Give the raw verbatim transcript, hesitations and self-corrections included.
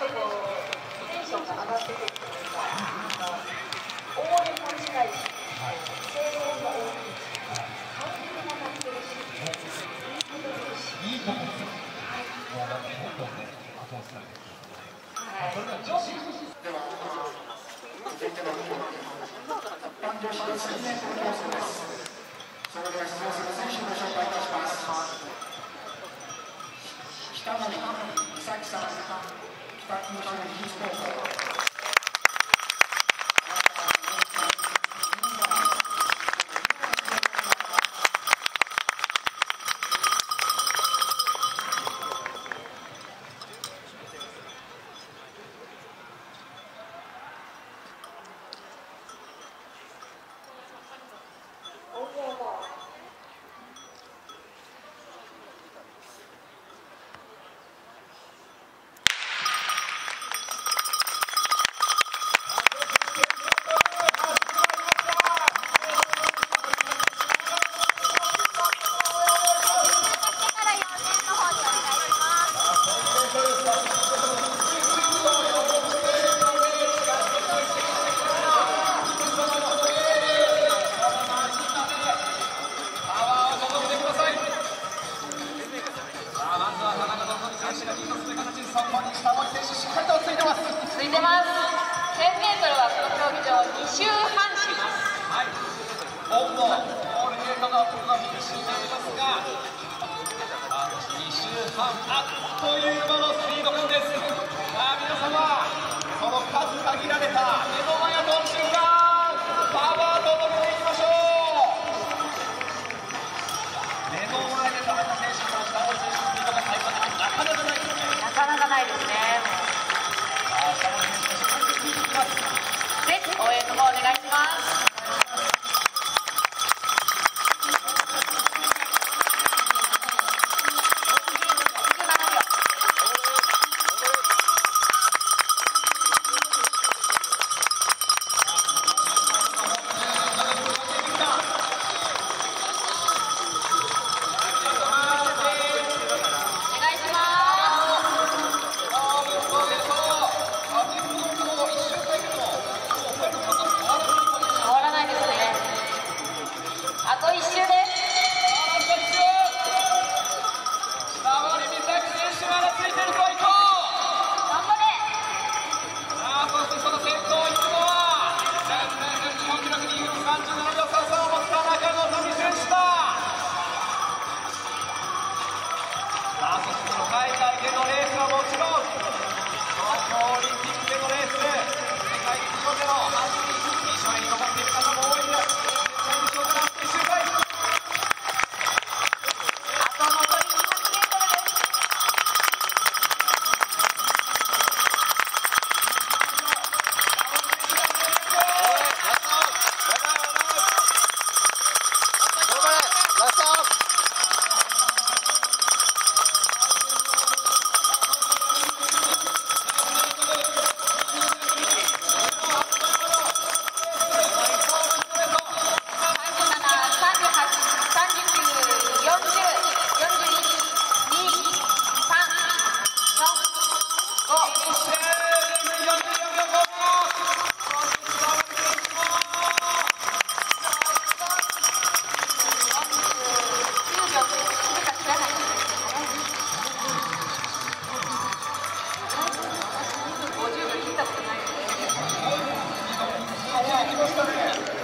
こうテンションが上がってくるというか、応援も近いし、声援も大きいし、顔にもなってるし、いいところです。はい。もうだってどんどんね、後押しされてくる。はい。それでは女子では続いての競技、一般女子のせんメートル競争です。それでは出場する選手をご紹介いたします。下森美咲さん、北九州市立高。 ついてます。せんメートルはこの競技場に周半します。はい。温度、ゴールゲートがここがフィニッシュになりますが、に周半あっという間のスピード感です。さあ皆様、その数限られた目の前の瞬間、パワーと届けていきましょう。目の前で田中選手と下森選手のスピードが最後までなかなかないですね。なかなかないですね。ぜひ応援の方お願いします。あと一周です。下森美咲選手まだついてるぞ、行こう。頑張れ。さあ、そしてその先頭を行くのはせんメートル日本記録にさんじゅうななびょうさんさんを持つ田中希実選手だ。さあ、そしてその海外でのレースはもちろん東京オリンピックでのレース、世界陸上での走り、一緒に残っていく方も多いです。ごじゅうびょう切ったことないよね。